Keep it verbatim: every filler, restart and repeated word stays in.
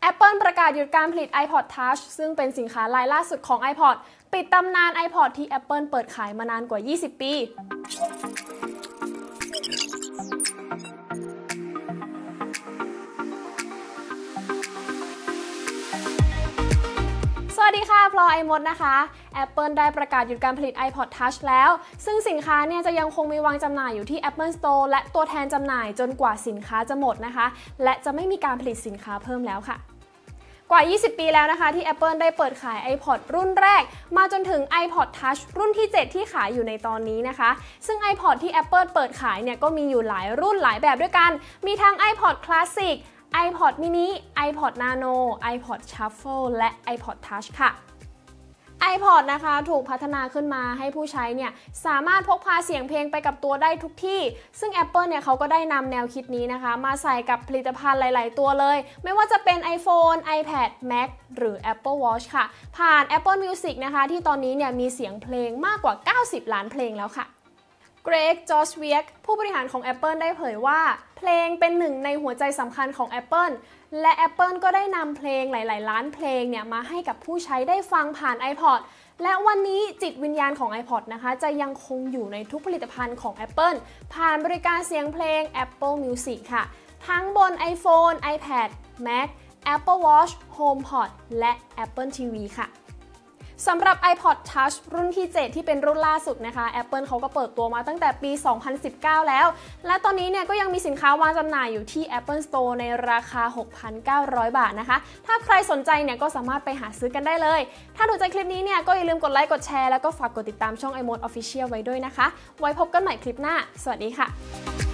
Apple ประกาศหยุดการผลิต iPod Touch ซึ่งเป็นสินค้ารายล่าสุดของ iPod ปิดตำนาน iPod ที่ Apple เปิดขายมานานกว่า ยี่สิบ ปี สวัสดีค่ะพลอยไอมดนะคะ Apple ได้ประกาศหยุดการผลิต iPod Touch แล้วซึ่งสินค้าเนี่ยจะยังคงมีวางจำหน่ายอยู่ที่ Apple Store และตัวแทนจำหน่ายจนกว่าสินค้าจะหมดนะคะและจะไม่มีการผลิตสินค้าเพิ่มแล้วค่ะกว่า ยี่สิบ ปีแล้วนะคะที่ Apple ได้เปิดขาย iPod รุ่นแรกมาจนถึง iPod Touch รุ่นที่ เจ็ด ที่ขายอยู่ในตอนนี้นะคะซึ่ง iPod ที่ Apple เปิดขายเนี่ยก็มีอยู่หลายรุ่นหลายแบบด้วยกันมีทั้ง iPod Classic iPod mini iPod nano iPod shuffle และ iPod touch ค่ะ iPod นะคะถูกพัฒนาขึ้นมาให้ผู้ใช้เนี่ยสามารถพกพาเสียงเพลงไปกับตัวได้ทุกที่ซึ่ง Apple เนี่ยเขาก็ได้นำแนวคิดนี้นะคะมาใส่กับผลิตภัณฑ์หลายๆตัวเลยไม่ว่าจะเป็น iPhone iPad Mac หรือ Apple Watch ค่ะผ่าน Apple Music นะคะที่ตอนนี้เนี่ยมีเสียงเพลงมากกว่าเก้าสิบล้านเพลงแล้วค่ะเกรก จอร์จเวียกผู้บริหารของ Apple ได้เผยว่าเพลงเป็นหนึ่งในหัวใจสำคัญของ Apple และ Apple ก็ได้นำเพลงหลายๆล้านเพลงเนี่ยมาให้กับผู้ใช้ได้ฟังผ่าน iPod และวันนี้จิตวิญญาณของ iPod นะคะจะยังคงอยู่ในทุกผลิตภัณฑ์ของ Apple ผ่านบริการเสียงเพลง Apple Music ค่ะทั้งบน iPhone iPad Mac Apple Watch HomePod และ Apple ที วี ค่ะสำหรับ iPod Touch รุ่นที่ เจ็ด ที่เป็นรุ่นล่าสุดนะคะ Apple เขาก็เปิดตัวมาตั้งแต่ปี สองพันสิบเก้า แล้วและตอนนี้เนี่ยก็ยังมีสินค้าวางจำหน่ายอยู่ที่ Apple Store ในราคา หกพันเก้าร้อย บาทนะคะถ้าใครสนใจเนี่ยก็สามารถไปหาซื้อกันได้เลยถ้าถูกใจคลิปนี้เนี่ยก็อย่าลืมกดไลค์กดแชร์แล้วก็ฝากกดติดตามช่อง iMode Official ไว้ด้วยนะคะไว้พบกันใหม่คลิปหน้าสวัสดีค่ะ